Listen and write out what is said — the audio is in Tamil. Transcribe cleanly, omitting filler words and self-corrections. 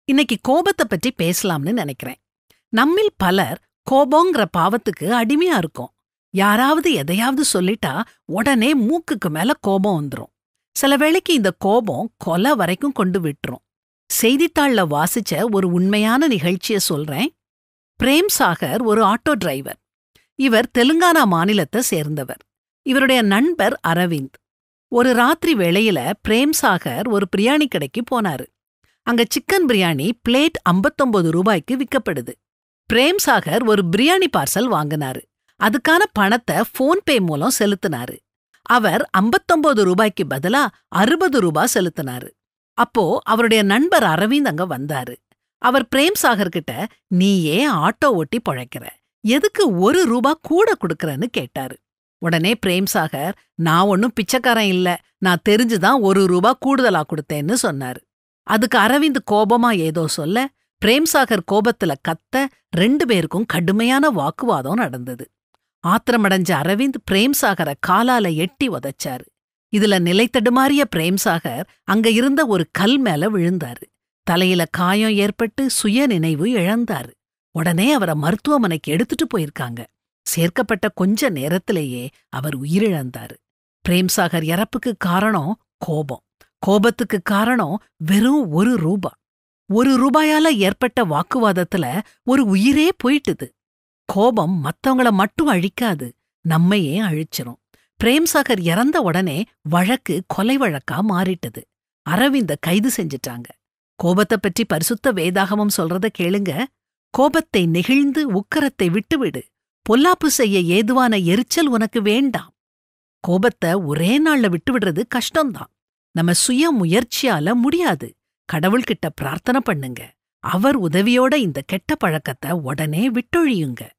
இன்னைக்கு கோபத்தை பற்றி பேசலாம்னு நினைக்கிறேன். நம்மில் பலர் கோபங்கிற பாவத்துக்கு அடிமையா இருக்கோம். யாராவது எதையாவது சொல்லிட்டா உடனே மூக்குக்கு மேல கோபம் வந்துரும். சில வேளைக்கு இந்த கோபம் கொலை வரைக்கும் கொண்டு விட்டுரும். செய்தித்தாள்ல வாசிச்ச ஒரு உண்மையான நிகழ்ச்சிய சொல்றேன். பிரேம் சாகர் ஒரு ஆட்டோ டிரைவர். இவர் தெலுங்கானா மாநிலத்தை சேர்ந்தவர். இவருடைய நண்பர் அரவிந்த். ஒரு ராத்திரி வேளையில பிரேம் சாகர் ஒரு பிரியாணி கடைக்கு போனாரு. அங்க சிக்கன் பிரியாணி பிளேட் 59 ரூபாய்க்கு விற்கப்படுது. பிரேம் சாகர் ஒரு பிரியாணி பார்சல் வாங்கினாரு. அதுக்கான பணத்தை போன்பே மூலம் செலுத்தினாரு. அவர் 59 ரூபாய்க்கு பதிலா 60 ரூபாய் செலுத்தினாரு. அப்போ அவருடைய நண்பர் அரவிந்த் அங்க வந்தாரு. அவர் பிரேம் சாகர் கிட்ட, நீ ஏன் ஆட்டோ ஓட்டி பொழைக்கிற, எதுக்கு 1 ரூபாய் கூட கொடுக்கறன்னு கேட்டாரு. உடனே பிரேம் சாகர், நான் ஒன்னும் பிச்சைக்காரன் இல்ல, நான் தெரிஞ்சுதான் 1 ரூபாய் கூடுதலா கொடுத்தேன்னு சொன்னாரு. அதுக்கு அரவிந்த் கோபமா ஏதோ சொல்ல, பிரேம் சாகர் கோபத்துல கத்த 2 பேருக்கும் கடுமையான வாக்குவாதம் நடந்தது. ஆத்திரமடைஞ்ச அரவிந்த் பிரேம் சாகரை காலால எட்டி உதைச்சாரு. இதுல நிலைத்தடுமாறிய பிரேம் சாகர் அங்க இருந்த ஒரு கல் மேல விழுந்தாரு. தலையில காயம் ஏற்பட்டு சுய நினைவு இழந்தாரு. உடனே அவரை மருத்துவமனைக்கு எடுத்துட்டு போயிருக்காங்க. சேர்க்கப்பட்ட கொஞ்ச நேரத்திலேயே அவர் உயிரிழந்தாரு. பிரேம் சாகர் இறப்புக்கு காரணம் கோபம். கோபத்துக்கு காரணம் வெறும் 1 ரூபாய். 1 ரூபாயால ஏற்பட்ட வாக்குவாதத்துல ஒரு உயிரே போயிட்டுது. கோபம் மத்தவங்கள மட்டும் அழிக்காது, நம்மையே அழிச்சிரும். பிரேம் சாகர் இறந்த உடனே வழக்கு கொலை வழக்கா மாறிட்டது. அரவிந்த கைது செஞ்சிட்டாங்க. கோபத்தை பற்றி பரிசுத்த வேதாகமம் சொல்றத கேளுங்க. கோபத்தை நெகிழ்ந்து உக்கரத்தை விட்டுவிடு, பொல்லாப்பு செய்ய ஏதுவான எரிச்சல் உனக்கு வேண்டாம். கோபத்தை ஒரே நாள்ல விட்டுவிடுறது கஷ்டம்தான். நம்ம சுய முயற்சியால முடியாது. கடவுள்கிட்ட பிரார்த்தனை பண்ணுங்க. அவர் உதவியோட இந்த கெட்ட பழக்கத்தை உடனே விட்டொழியுங்க.